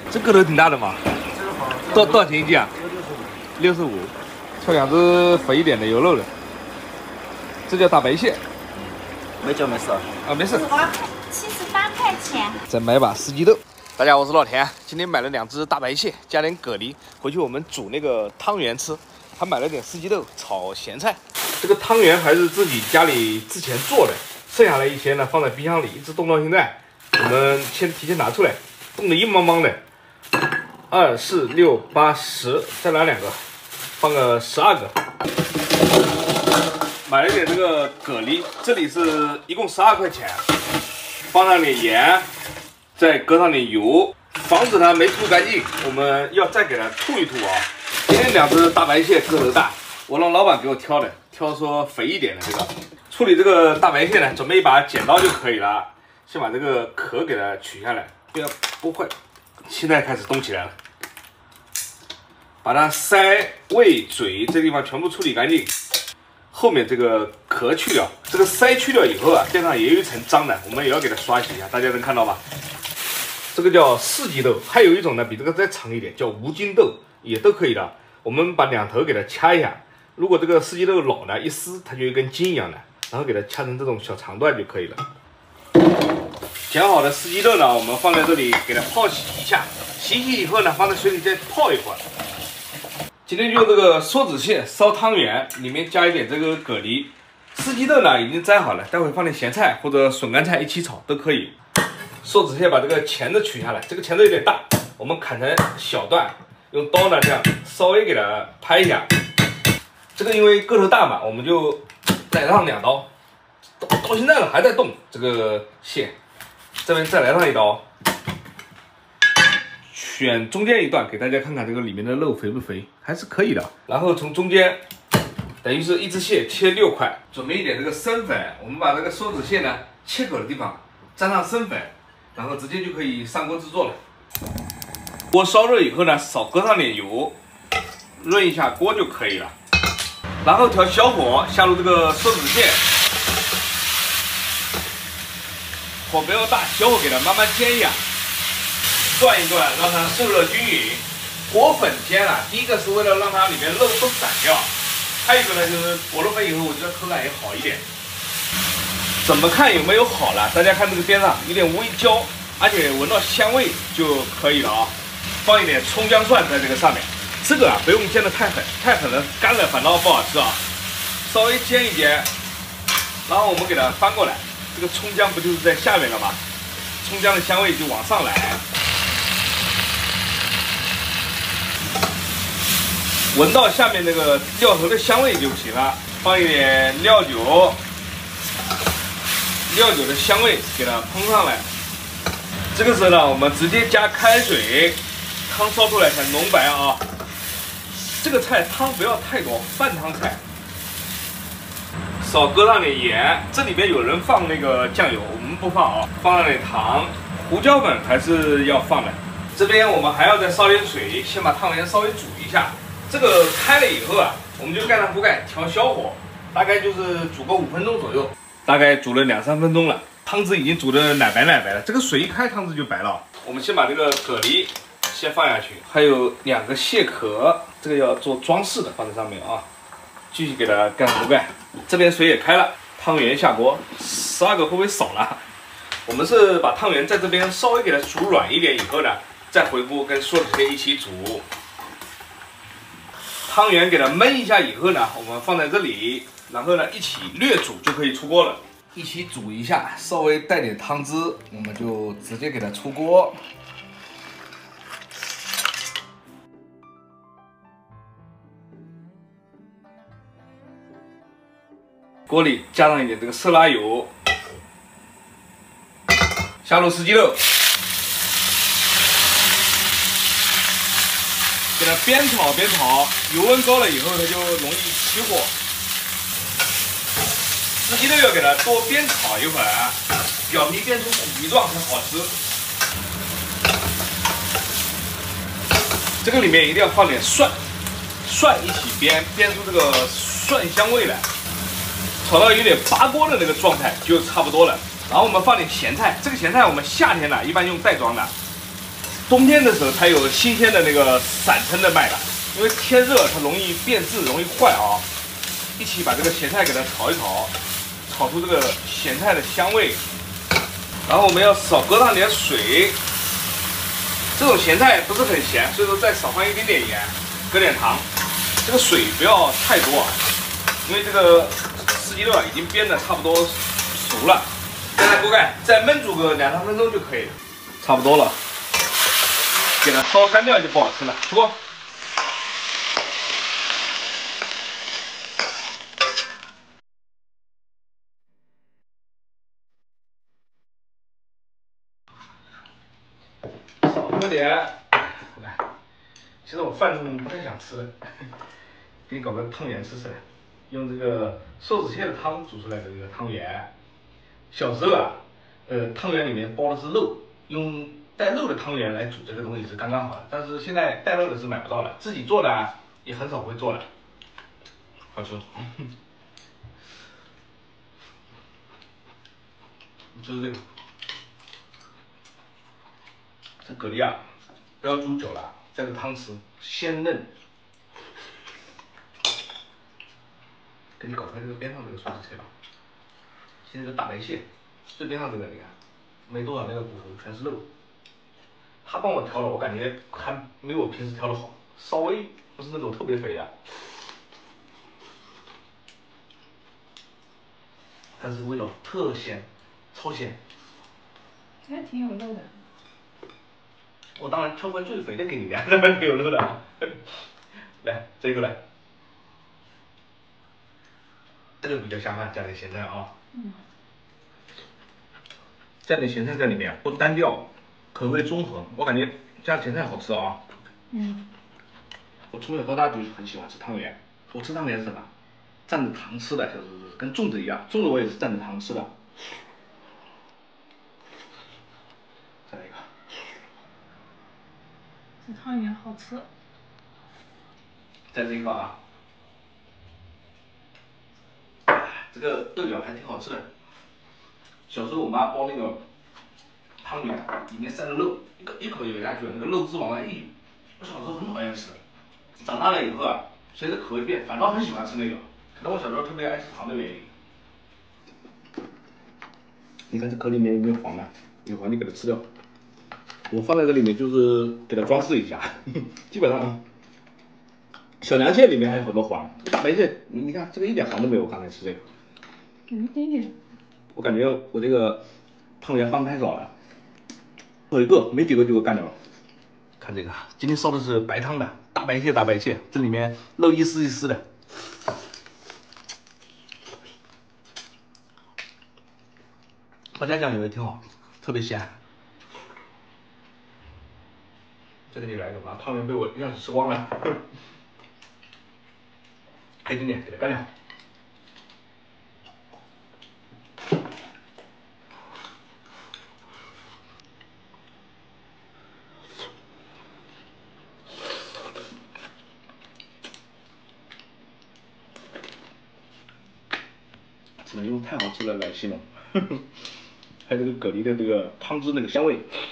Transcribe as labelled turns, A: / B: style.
A: 这个头挺大的嘛。多少钱一斤啊？65。挑两只肥一点的有肉的。这叫大白蟹。
B: 没叫没事
A: 啊，没事。
C: 78块钱。
A: 再买把四季豆。大家好，我是老田，今天买了2只大白蟹，加点蛤蜊，回去我们煮那个汤圆吃。还买了点四季豆炒咸菜。这个汤圆还是自己家里之前做的，剩下来一些呢放在冰箱里，一直冻到现在。我们先提前拿出来，冻得硬邦邦的。2、4、6、8、10，再拿2个，放个12个。买了点这个蛤蜊，这里是一共12块钱，放上点盐，再搁上点油，防止它没处干净，我们要再给它吐一吐啊。今天2只大白蟹个头大，我让老板给我挑的，挑说肥一点的这个。处理这个大白蟹呢，准备一把剪刀就可以了。先把这个壳给它取下来，不要剥坏。现在开始动起来了，把它鳃、胃、嘴这地方全部处理干净。后面这个壳去掉，这个鳃去掉以后啊，边上也有一层脏的，我们也要给它刷洗一下。大家能看到吧？这个叫四季豆，还有一种呢，比这个再长一点，叫无筋豆，也都可以的。我们把2头给它掐一下，如果这个四季豆老呢，一撕它就一根筋一样的，然后给它掐成这种小长段就可以了。剪好的四季豆呢，我们放在这里给它泡洗一下，洗以后呢，放在水里再泡一会儿。今天就用这个梭子蟹烧汤圆，里面加一点这个蛤蜊。四季豆呢已经摘好了，待会放点咸菜或者笋干菜一起炒都可以。梭子蟹把这个钳子取下来，这个钳子有点大，我们砍成小段，用刀呢这样稍微给它拍一下。这个因为个头大嘛，我们就来上2刀。到现在了还在动，这个蟹这边再来上一刀，选中间一段给大家看看这个里面的肉肥不肥，还是可以的。然后从中间等于是一只蟹切6块，准备一点这个生粉，我们把这个梭子蟹呢切口的地方沾上生粉，然后直接就可以上锅制作了。锅烧热以后呢，少搁上点油，润一下锅就可以了。然后调小火下入这个梭子蟹，火不要大，小火给它慢慢煎一下，转一转，让它受热均匀。裹粉煎啊，第一个是为了让它里面肉不散掉，还有一个呢就是裹了粉以后，我觉得口感也好一点。怎么看有没有好了？大家看这个边上有点微焦，而且闻到香味就可以了啊。放一点葱姜蒜在这个上面，这个啊不用煎得太狠，太狠了干了反倒不好吃啊。稍微煎一煎，然后我们给它翻过来。这个葱姜不就是在下面了吗？葱姜的香味就往上来，闻到下面那个料头的香味就行了。放一点料酒，料酒的香味给它烹上来。这个时候呢，我们直接加开水，汤烧出来很浓白啊。这个菜汤不要太多，半汤菜。少搁上点盐，这里面有人放那个酱油，我们不放啊。放上点糖，胡椒粉还是要放的。这边我们还要再烧点水，先把汤圆稍微煮一下。这个开了以后啊，我们就盖上锅盖，调小火，大概就是煮个5分钟左右。大概煮了2、3分钟了，汤汁已经煮得奶白奶白了。这个水一开，汤汁就白了。我们先把这个蛤蜊先放下去，还有2个蟹壳，这个要做装饰的，放在上面啊。继续给它盖上锅盖，这边水也开了，汤圆下锅，12个会不会少了？我们是把汤圆在这边稍微给它煮软一点以后呢，再回锅跟梭子蟹一起煮。汤圆给它焖一下以后呢，我们放在这里，然后呢一起略煮就可以出锅了。一起煮一下，稍微带点汤汁，我们就直接给它出锅。锅里加上一点这个色拉油，下入四季豆，给它边炒边炒，油温高了以后它就容易起火。四季豆要给它多煸炒一会儿，表皮变出虎皮状才好吃。这个里面一定要放点蒜，蒜一起煸，煸出这个蒜香味来。炒到有点扒锅的那个状态就差不多了。然后我们放点咸菜，这个咸菜我们夏天呢一般用袋装的， 冬天的时候才有新鲜的那个散称的卖的，因为天热它容易变质，容易坏啊。一起把这个咸菜给它炒一炒，炒出这个咸菜的香味。然后我们要少搁上点水，这种咸菜不是很咸，所以说再少放一点点盐，搁点糖。这个水不要太多啊，因为这个四季豆啊已经煸的差不多熟了。盖上锅盖，再焖煮个2、3分钟就可以了，差不多了。给它烧干掉就不好吃了。出锅。少喝点。来，其实我饭不太想吃的，给你搞个汤圆吃吃。用这个寿子蟹的汤煮出来的这个汤圆。小时候啊，汤圆里面包的是肉，用带肉的汤圆来煮这个东西是刚刚好的。但是现在带肉的是买不到了，自己做的啊也很少会做了，好吃。就是这个，这蛤蜊啊，不要煮久了，这个汤匙鲜嫩。给你搞开这个边上这个寿子蟹吧，现在这个大白蟹，最边上这个你看，没多少那个骨头，全是肉。他帮我挑的，我感觉还没有我平时挑的好，稍微不是那种特别肥的，但是味道特鲜，超鲜。
D: 这还挺有肉的。
A: 我当然挑块最肥的给你的，这边没有肉的。来，这个来，这个比较下饭，加点咸菜啊。加点咸菜在里面，不单调，口味中和，我感觉加咸菜好吃啊。我从小到大就很喜欢吃汤圆，我吃汤圆是什么？蘸着糖吃的，就是跟粽子一样，粽子我也是蘸着糖吃的。再来一个。
D: 这汤圆好吃。
A: 再这个啊，这个豆角还挺好吃的。小时候我妈包那个汤圆，里面塞了肉，一口咬下去，那个肉汁往外溢。我小时候很讨厌吃，长大了以后啊，随着口味变，反倒很喜欢吃那个。可能我小时候特别爱吃糖的原因。你看这壳里面有没有黄的？有黄你给它吃掉。我放在这里面就是给它装饰一下，基本上。小凉蟹里面还有很多黄，大白蟹你看这个一点黄都没有，我刚才吃这个。
D: 有一点点。
A: 我感觉我这个汤圆放太少了，做一个没几个就给干掉了。看这个，今天烧的是白汤的大白蟹，大白蟹，这里面肉一丝一丝的。花椒酱油也挺好，特别鲜。这个你来个吧，汤圆被我一下子吃光了，还有一点点，给它干掉。只能用太好吃的来形容。还有这个蛤蜊的这个汤汁那个香味。